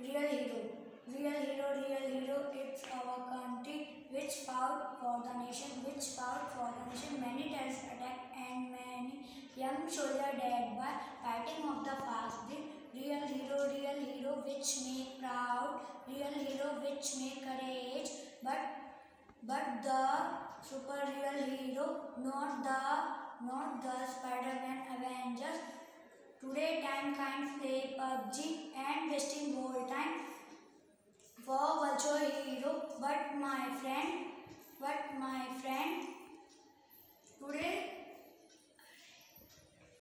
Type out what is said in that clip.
real hero. Real hero, it's our country which fought for the nation, Many terrorist attack and many young soldiers died by fighting of the fast breed. Real hero, which make proud, real hero, which make courage, but the super real hero, not the Spider-Man Avengers. Today time kind play PUBG and wasting more time for virtual hero, but my friend